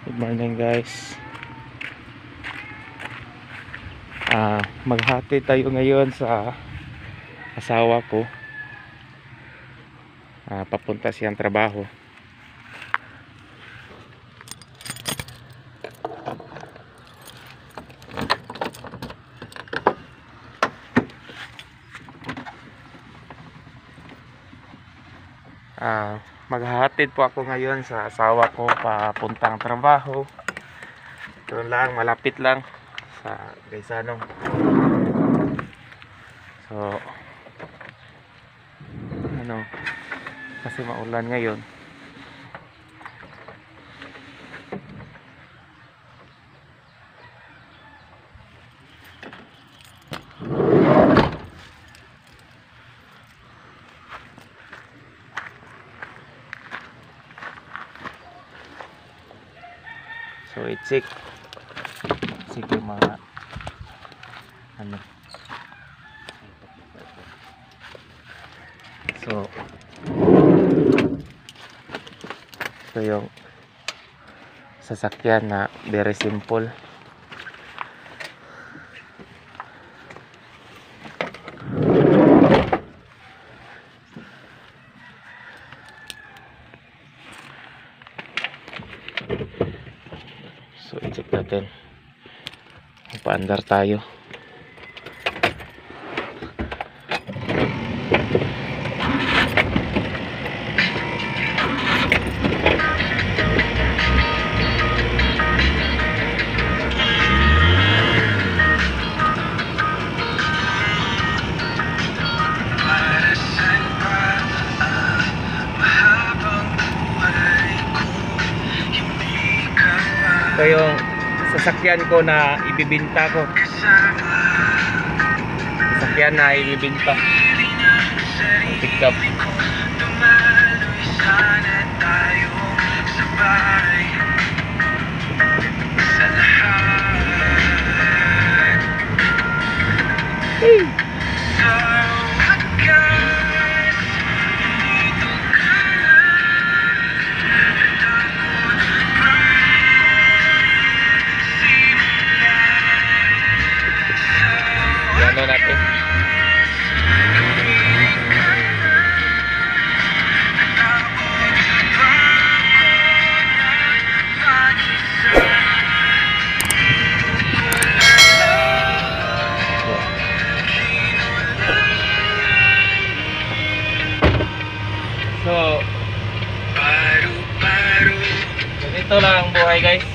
Good morning guys. Maghati tayo ngayon sa asawa ko. Papunta siyang trabaho. Maghahatid po ako ngayon sa asawa ko papuntang trabaho. Ito lang, malapit lang sa Gaysanong. So kasi maulan ngayon. So i-check yung mga so ito yung sasakyan na very simple. So i-check natin paandar tayo. Ito yung sasakyan ko na ibibinta ko. Sasakyan na ibibinta. Pick up. Hey. Natin. So ganito lang ang buhay guys.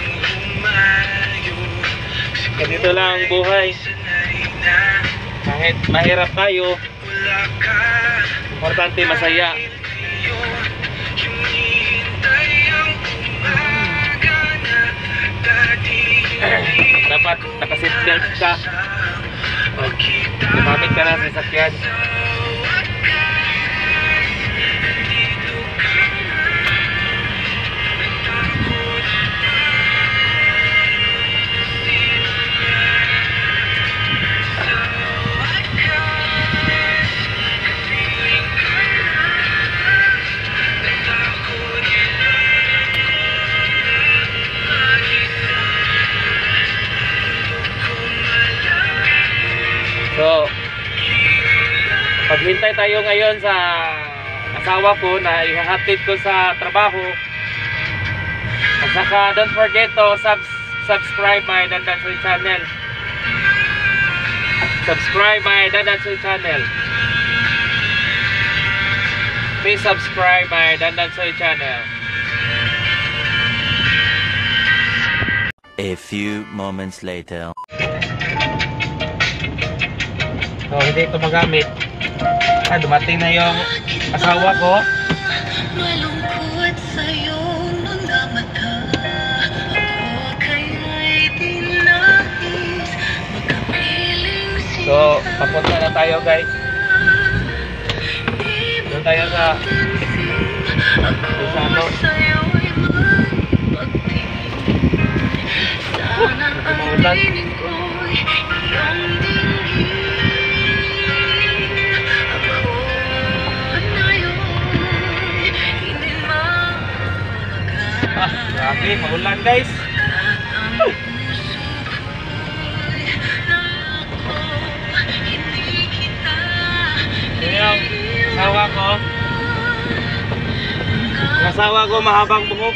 Ganito lang ang buhay. Kahit mahirap tayo, importante masaya. Dapat naka-seatbelt ka. Gumamit ka na sa sasakyan. So, paghintay tayo ngayon sa asawa ko na ihahatid ko sa trabaho. At saka don't forget to subscribe my Dandansoy channel. Subscribe my Dandansoy channel. Please subscribe my Dandansoy channel. A few moments later. So, hindi ito magamit. Dumating na yung asawa ko. Malungkot sa'yo mga mata. Ako kaya'y dinais magkapiling siya. So, papunta na tayo guys. Doon tayo sa Gaysanong. Maulan. Grabe, maulan guys. Yung asawa ko. Ang asawa ko mahabang buhok.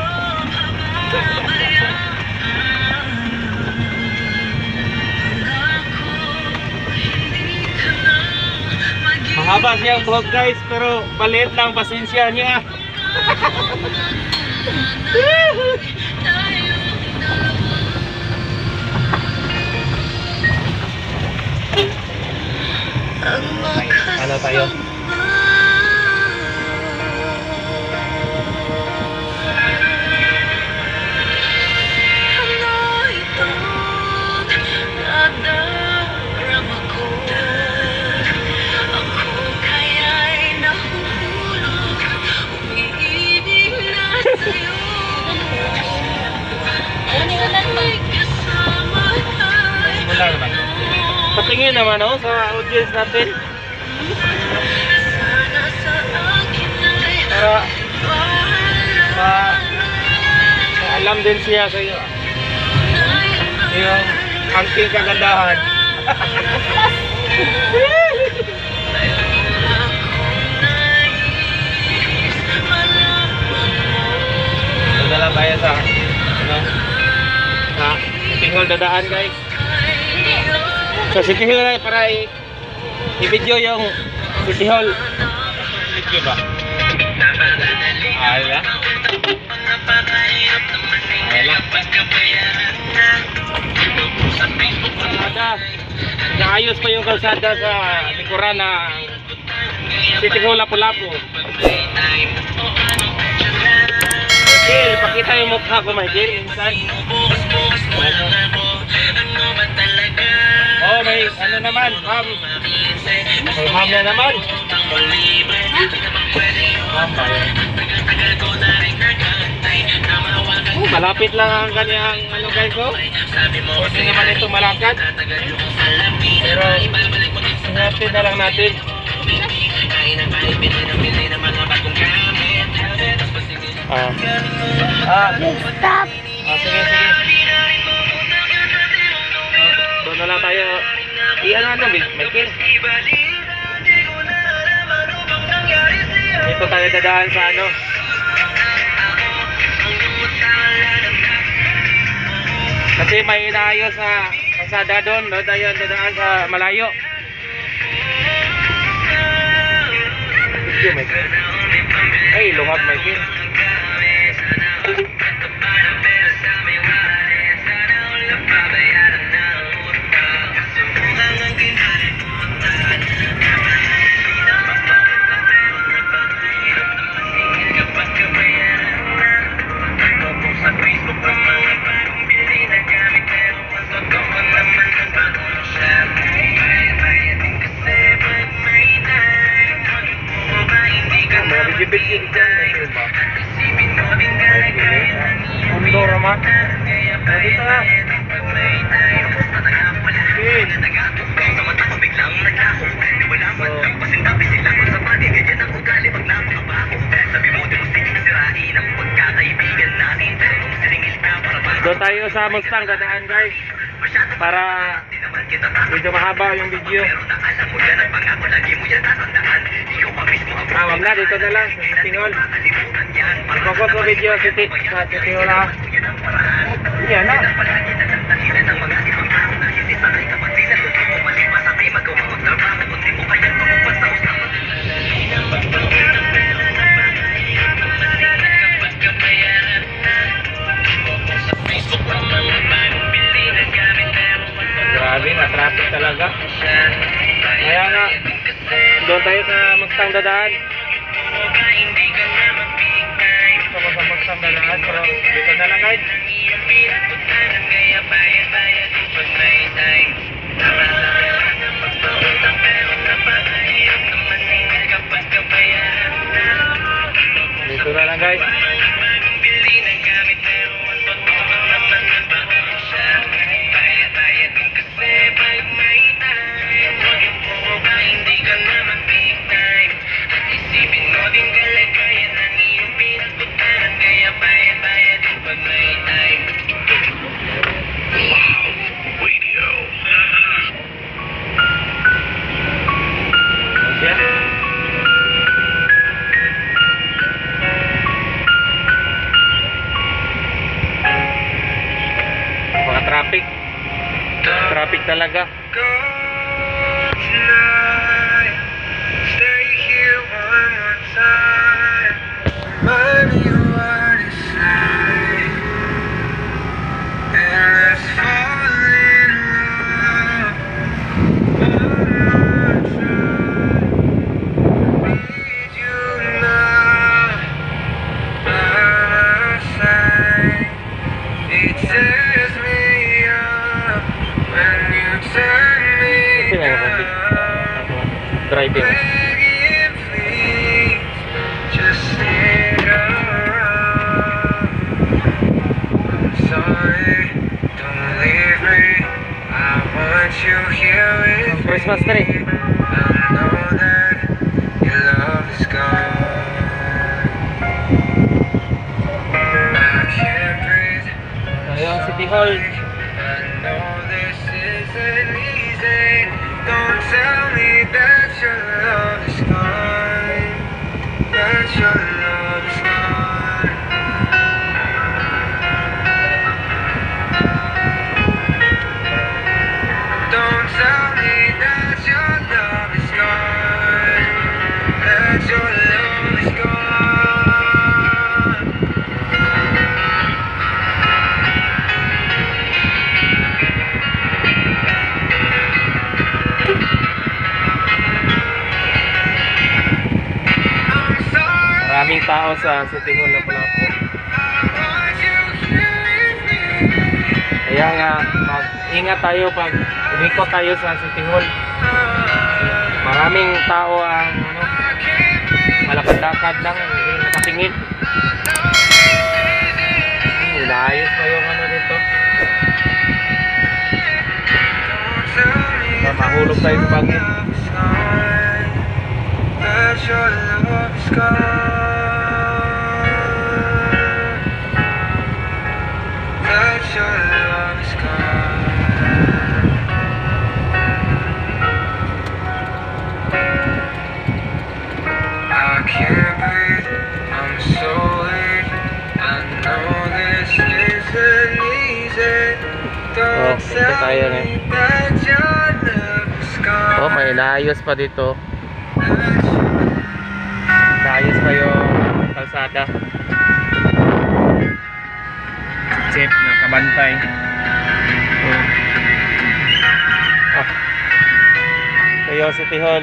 Mahaba siyang buhok guys, pero maliit lang, pasensya niya. Ano tayo? Wala naman. Patingin naman oh, sa audience natin. Para alam din siya sa iyo. Yung angking kagandahan. Dala tayo sa sa City Hall dadaan guys. Sa City Hall na para i-video yung City Hall. Video ba? Ala. Ada. Naayos pa yung kalsada sa likuran ng City Hall Lapu-Lapu. Michael, pakita yung mukha ko Michael, minsan. Oh, may ano naman, ham. May ham na naman. Ham ba yun? Oh, malapit lang ang kanyang ano guys, oh. Pwede naman ito malakad. Pero, sinapin na lang natin. Stop! Sige, sige. Doon na lang tayo. Ano, Michael? Dito tayo dadaan sa ano. Kasi may inaayos sa kalsada doon. Doon tayo dadaan sa malayo. Video, Michael. Ay, luhab, Michael. Bigyan dyan, Michael ba? Undo raman. Dito na. Okay. Doon tayo sa Mustang dadaan guys. Para medyo mahaba yung video. Wag na, dito na lang sa City Hall. I-focus sa video sa City Hall ha. Yan na. Grabe, na-traffic talaga. Kaya nga, doon tayo sa Mustang dadaan. Gusto ko sa Mustang dadaan, pero dito na lang guys. Dito na lang guys. Isipin mo din kalagayan ng iyong pinagpuntahan, kaya bayad traffic talaga. Go tonight. Stay here one more time. Remind me what it's like. And let's fall in love one more time. Need you now by my side. It tears me up when you turn me Kasi nga naman, driving. begging, please, just stick around. I'm sorry, don't leave me. I want you here with Christmas me. tree. I know that your love is gone. I can't breathe. Ayun, City Hall. I know this isn't easy. Don't tell me that your love is gone. That your love is gone. Don't tell me that your love is gone. That your love is gone. I'm sorry. Maraming tao sa City Hall na pala po. I want you here with me. Kaya nga, mag-ingat tayo pag umikot tayo sa City Hall. Maraming tao ang ano, malakad-lakad lang, hindi nakatingin. Inaayos pa yung ano dito. Mahulog tayo sa bagay. That your love is gone. That your love is gone. I can't breathe. I'm so weak. I know this isn't easy. Don't dito tell tayo me ngayon. that your love is gone. Oh, may inaayos pa dito. Inaayos pa yung kalsada. Jeep na kabantay. Oh. Tayo City Hall.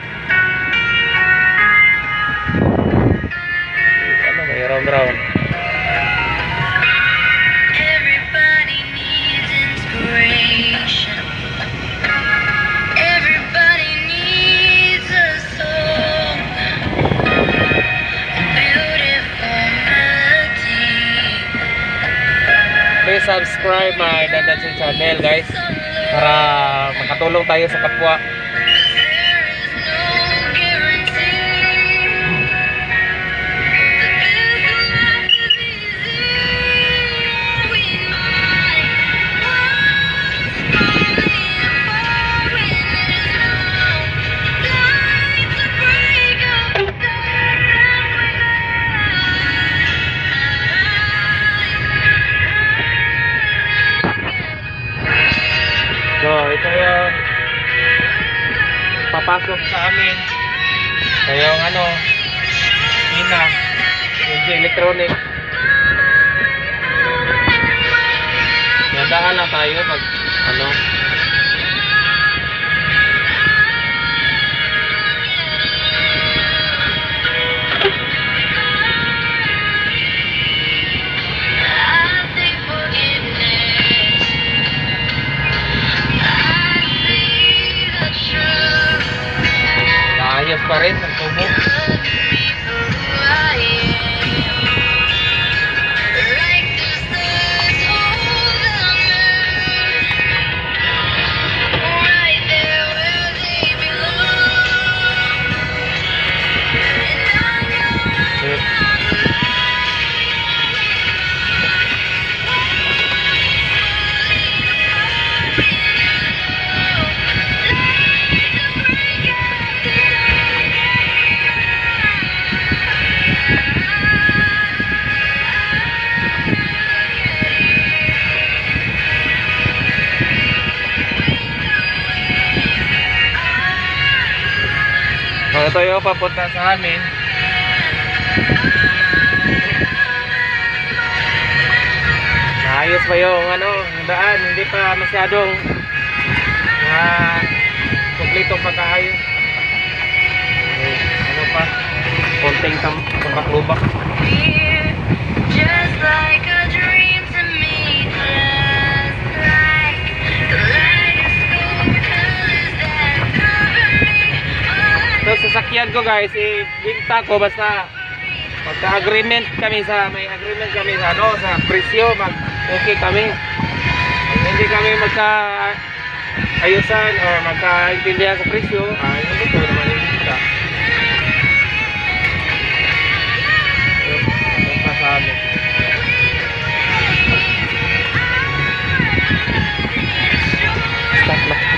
Ano, may round-round. Everybody needs inspiration. Everybody needs a song, a beautiful melody. Please subscribe my Dandan channel, guys, para makatulong tayo sa kapwa. There is no guarantee that this life is easy. We might once falling apart when there's no light to break up the So, ito yung papasok sa amin. Ito yung ano, ina, yung electronic. Nandahan lang tayo pag ano. I say forgiveness. I see the truth. Naayos pa rin ang tubo. Love me for who I am. Like the stars over the moon. tayo papunta sa amin. Naayos pa yung yung daan, hindi pa masyadong kumpletong pagkaayos. Pa, konting tambak-lubak. Just like a dream to me, just like kaleidoscope colors that cover me. So sasakyan ko guys, ibinta ko basta magka-agreement kami sa sa presyo, okay kami. Kung hindi kami ayusan o magkaintindihan sa presyo, hindi ko naman ibinta. Stop na.